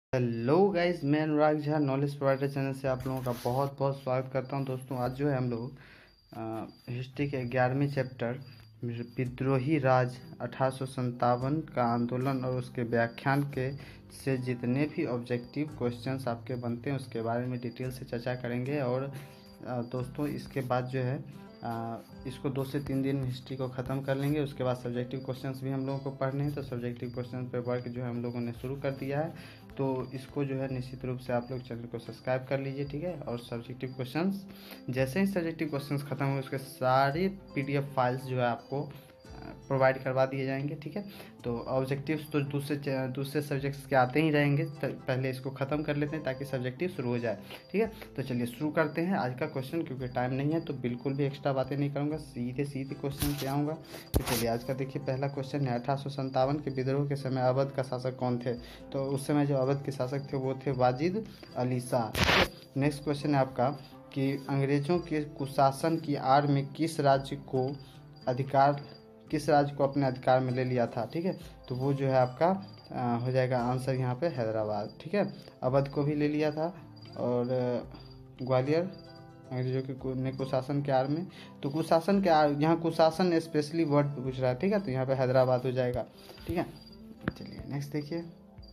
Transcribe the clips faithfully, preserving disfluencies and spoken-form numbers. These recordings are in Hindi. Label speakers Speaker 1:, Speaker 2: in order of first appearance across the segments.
Speaker 1: हेलो गाइस, मैं Anurag Jha knowledge provider channel से आप लोगों का बहुत बहुत स्वागत करता हूं। दोस्तों, आज जो है हम लोग हिस्ट्री के ग्यारहवें चैप्टर विद्रोही राज अठारह सौ संतावन का आंदोलन और उसके व्याख्यान के से जितने भी ऑब्जेक्टिव क्वेश्चंस आपके बनते हैं उसके बारे में डिटेल से चर्चा करेंगे। और आ, दोस्तों इसके बाद जो है आ, इसको दो से तीन दिन हिस्ट्री को ख़त्म कर लेंगे। उसके बाद सब्जेक्टिव क्वेश्चंस भी हम लोगों को पढ़ने हैं, तो सब्जेक्टिव क्वेश्चन पे वर्क जो है हम लोगों ने शुरू कर दिया है। तो इसको जो है निश्चित रूप से आप लोग चैनल को सब्सक्राइब कर लीजिए, ठीक है। और सब्जेक्टिव क्वेश्चंस जैसे ही सब्जेक्टिव क्वेश्चंस खत्म हो उसके सारे पीडीएफ फाइल्स जो है आपको प्रोवाइड करवा दिए जाएंगे, ठीक है। तो ऑब्जेक्टिव्स तो दूसरे दूसरे सब्जेक्ट्स के आते ही रहेंगे, पहले इसको ख़त्म कर लेते हैं ताकि सब्जेक्टिव शुरू हो जाए, ठीक है। तो चलिए शुरू करते हैं आज का क्वेश्चन। क्योंकि टाइम नहीं है तो बिल्कुल भी एक्स्ट्रा बातें नहीं करूँगा, सीधे सीधे क्वेश्चन पे आऊँगा। तो चलिए आज का देखिए पहला क्वेश्चन है, अठारह सौ संतावन के विद्रोह के समय अवध का शासक कौन थे? तो उस समय जो अवध के शासक थे वो थे वाजिद अली शाह। नेक्स्ट क्वेश्चन है आपका कि अंग्रेजों के कुशासन की आड़ में किस राज्य को अधिकार किस राज्य को अपने अधिकार में ले लिया था, ठीक है। तो वो जो है आपका आ, हो जाएगा आंसर यहाँ पे हैदराबाद, ठीक है। अवध को भी ले लिया था और ग्वालियर अंग्रेजों के ने कुशासन के आड़ में। तो कुशासन के आड़, यहाँ कुशासन स्पेशली वर्ड पूछ रहा है, ठीक है। तो यहाँ पे हैदराबाद हो जाएगा, ठीक है। चलिए नेक्स्ट देखिए।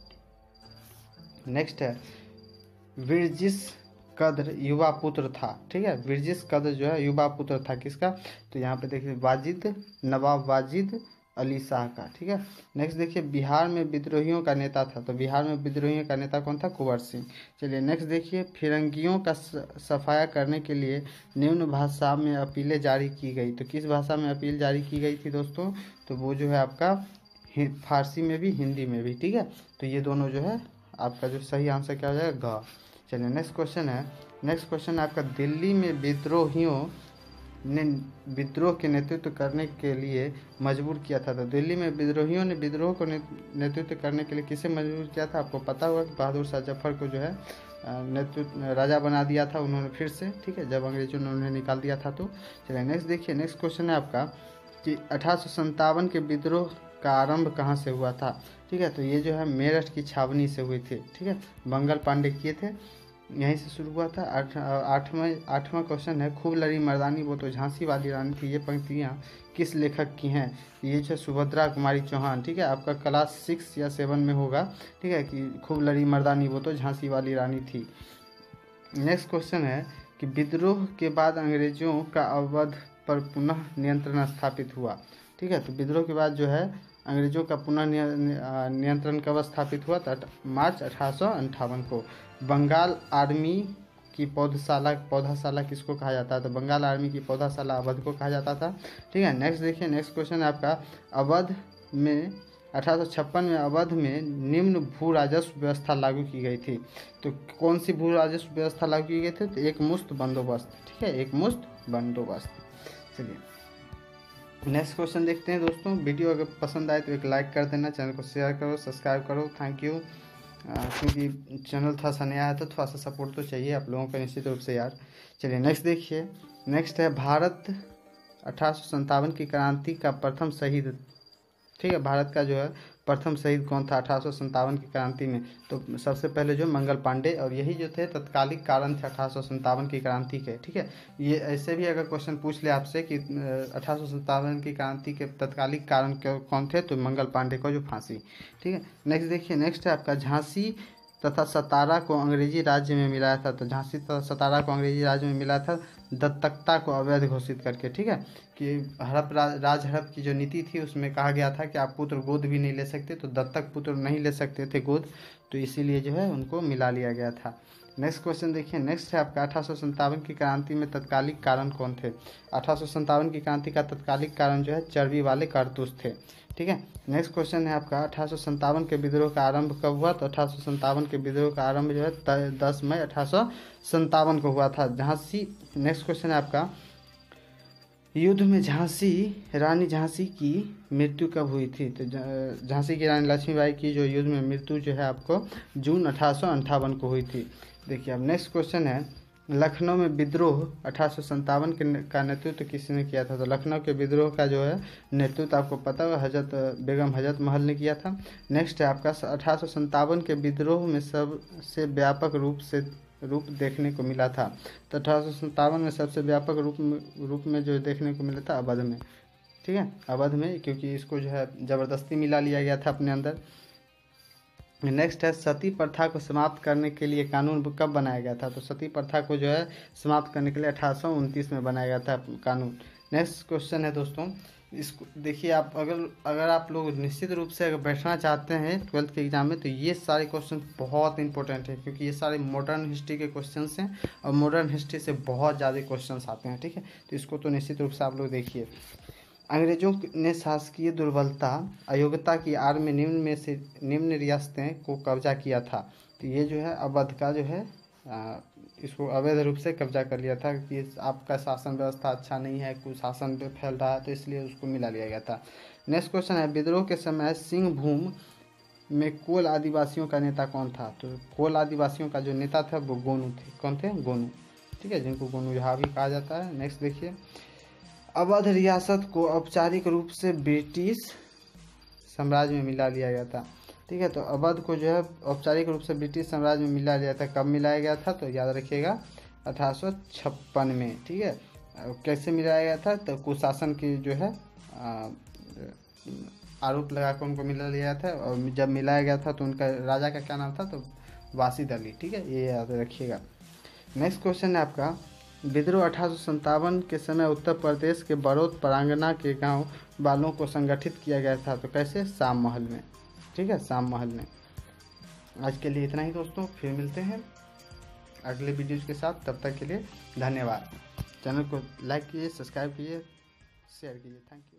Speaker 1: नेक्स्ट है विरजिस कद्र युवा पुत्र था, ठीक है। विरजिस कद्र जो है युवा पुत्र था किसका? तो यहाँ पे देखिए वाजिद नवाब वाजिद अली शाह का, ठीक है। नेक्स्ट देखिए बिहार में विद्रोहियों का नेता था। तो बिहार में विद्रोहियों का नेता कौन था? कुंवर सिंह। चलिए नेक्स्ट देखिए फिरंगियों का सफाया करने के लिए निम्न भाषा में अपीलें जारी की गई। तो किस भाषा में अपील जारी की गई थी दोस्तों? तो वो जो है आपका फारसी में भी हिंदी में भी, ठीक है। तो ये दोनों जो है आपका जो सही आंसर क्या हो जाएगा? ग। चलिए नेक्स्ट क्वेश्चन है नेक्स्ट क्वेश्चन है आपका दिल्ली में विद्रोहियों ने विद्रोह के नेतृत्व करने के लिए मजबूर किया था। तो दिल्ली में विद्रोहियों ने विद्रोह को नेतृत्व करने के लिए किसे मजबूर किया था? आपको पता होगा कि बहादुर शाह जफर को जो है नेतृत्व राजा बना दिया था उन्होंने फिर से, ठीक है, जब अंग्रेजों ने उन्हें निकाल दिया था। तो चलिए नेक्स्ट देखिए। नेक्स्ट क्वेश्चन है आपका कि अठारह सौ संतावन के विद्रोह का आरंभ कहाँ से हुआ था, ठीक है। तो ये जो है मेरठ की छावनी से हुई थी, ठीक है। बंगल पांडे किए थे, यहीं से शुरू हुआ था। आठ आठवां आठवां क्वेश्चन है खूब लड़ी मर्दानी वो तो झांसी वाली रानी थी। ये पंक्तियाँ किस लेखक की हैं? ये जो सुभद्रा कुमारी चौहान, ठीक है। आपका क्लास सिक्स या सेवन में होगा, ठीक है, कि खूब लड़ी मर्दानी वो तो झांसी वाली रानी थी। नेक्स्ट क्वेश्चन है कि विद्रोह के बाद अंग्रेजों का अवध पर पुनः नियंत्रण स्थापित हुआ, ठीक है। तो विद्रोह के बाद जो है अंग्रेजों का पुनः नियंत्रण कब स्थापित हुआ? तो मार्च अठारह सौ अंठावन को। बंगाल आर्मी की पौधशाला पौधाशाला किसको कहा जाता है? तो बंगाल आर्मी की पौधाशाला अवध को कहा जाता था, ठीक है। नेक्स्ट देखिए। नेक्स्ट क्वेश्चन है आपका अवध में अठारह सौ छप्पन में अवध में निम्न भू राजस्व व्यवस्था लागू की गई थी। तो कौन सी भू राजस्व व्यवस्था लागू की गई थी? तो एक मुश्त बंदोबस्त, ठीक है, एक मुश्त बंदोबस्त। चलिए नेक्स्ट क्वेश्चन देखते हैं दोस्तों। वीडियो अगर पसंद आए तो एक लाइक कर देना, चैनल को शेयर करो, सब्सक्राइब करो, थैंक यू। क्योंकि चैनल थोड़ा सा नया है तो थोड़ा सा सपोर्ट तो चाहिए आप लोगों का निश्चित रूप से यार। चलिए नेक्स्ट देखिए। नेक्स्ट है भारत अठारह सौ संतावन की क्रांति का प्रथम शहीद, ठीक है। भारत का जो है प्रथम शहीद कौन था अठारह सौ संतावन की क्रांति में? तो सबसे पहले जो मंगल पांडे, और यही जो थे तत्कालिक कारण थे अठारह सौ संतावन की क्रांति के, ठीक है। ये ऐसे भी अगर क्वेश्चन पूछ ले आपसे कि अठारह सौ संतावन की क्रांति के तत्कालिक कारण कौन थे, तो मंगल पांडे को जो फांसी, ठीक है। नेक्स्ट देखिए। नेक्स्ट है आपका झांसी तथा सतारा को अंग्रेजी राज्य में मिलाया था। तो झांसी तथा सतारा को अंग्रेजी राज्य में मिलाया था दत्तकता को अवैध घोषित करके, ठीक है। कि हड़प राज हड़प की जो नीति थी उसमें कहा गया था कि आप पुत्र गोद भी नहीं ले सकते, तो दत्तक पुत्र नहीं ले सकते थे गोद, तो इसीलिए जो है उनको मिला लिया गया था। नेक्स्ट क्वेश्चन देखिए। नेक्स्ट है आपका अठारह सौ संतावन की क्रांति में तत्कालिक कारण कौन थे? अठारह सौ संतावन की क्रांति का तत्कालिक कारण जो है चर्बी वाले कारतूस थे, ठीक है। नेक्स्ट क्वेश्चन है आपका अठारह सौ संतावन के विद्रोह का आरंभ कब हुआ? तो अठारह सौ संतावन के विद्रोह का आरंभ जो है दस मई अठारह सौ संतावन को हुआ था झांसी। नेक्स्ट क्वेश्चन है आपका युद्ध में झांसी रानी झांसी की मृत्यु कब हुई थी? तो झांसी की रानी लक्ष्मीबाई की जो युद्ध में मृत्यु जो है आपको जून अठारह सौ अंठावन को हुई थी। देखिए अब नेक्स्ट क्वेश्चन है लखनऊ में विद्रोह अठारह सौ संतावन के ने- का नेतृत्व किसने किया था? तो लखनऊ के विद्रोह का जो है नेतृत्व आपको पता होगा हजरत बेगम हजरत महल ने किया था। नेक्स्ट है आपका अठारह सौ संतावन के विद्रोह में सबसे व्यापक रूप से रूप देखने को मिला था। तो अठारह सौ संतावन में सबसे व्यापक रूप में रूप में जो देखने को मिला था अवध में, ठीक है, अवध में, क्योंकि इसको जो है ज़बरदस्ती मिला लिया गया था अपने अंदर। नेक्स्ट है सती प्रथा को समाप्त करने के लिए कानून कब बनाया गया था? तो सती प्रथा को जो है समाप्त करने के लिए अठारह सौ उनतीस में बनाया गया था कानून। नेक्स्ट क्वेश्चन है दोस्तों, इसको देखिए आप, अगर अगर आप लोग निश्चित रूप से अगर बैठना चाहते हैं ट्वेल्थ के एग्जाम में, तो ये सारे क्वेश्चन बहुत इंपॉर्टेंट है, क्योंकि ये सारे मॉडर्न हिस्ट्री के क्वेश्चन हैं और मॉडर्न हिस्ट्री से बहुत ज़्यादा क्वेश्चन आते हैं, ठीक है। तो इसको तो निश्चित रूप से आप लोग देखिए। अंग्रेजों ने शासकीय दुर्बलता अयोग्यता की आड़ में निम्न में से निम्न रियासतें को कब्जा किया था। तो ये जो है अवध का जो है आ, इसको अवैध रूप से कब्जा कर लिया था कि आपका शासन व्यवस्था अच्छा नहीं है, कुशासन पे फैल रहा है, तो इसलिए उसको मिला लिया गया था। नेक्स्ट क्वेश्चन है विद्रोह के समय सिंहभूम में कोल आदिवासियों का नेता कौन था? तो कोल आदिवासियों का जो नेता था वो गोनू थे। कौन थे? गोनू, ठीक है, जिनको गोनू यहाँ भी कहा जाता है। नेक्स्ट देखिए, अवध रियासत को औपचारिक रूप से ब्रिटिश साम्राज्य में मिला लिया गया था, ठीक है। तो अवध को जो है औपचारिक रूप से ब्रिटिश साम्राज्य में मिला लिया था। कब मिलाया गया था? तो याद रखिएगा अठारह सौ छप्पन में, ठीक है। कैसे मिलाया गया था? तो कुशासन की जो है आरोप लगाकर उनको मिला लिया था, और जब मिलाया गया था तो उनका राजा का क्या नाम था? तो वासिद अली, ठीक है, ये याद रखिएगा। नेक्स्ट क्वेश्चन है आपका, विद्रोह अठारह सौ संतावन के समय उत्तर प्रदेश के बड़ौद परांगना के गांव वालों को संगठित किया गया था। तो कैसे? शाम महल में, ठीक है, शाम महल में। आज के लिए इतना ही दोस्तों, फिर मिलते हैं अगले वीडियोज के साथ। तब तक के लिए धन्यवाद। चैनल को लाइक कीजिए, सब्सक्राइब कीजिए, शेयर कीजिए। Thank you.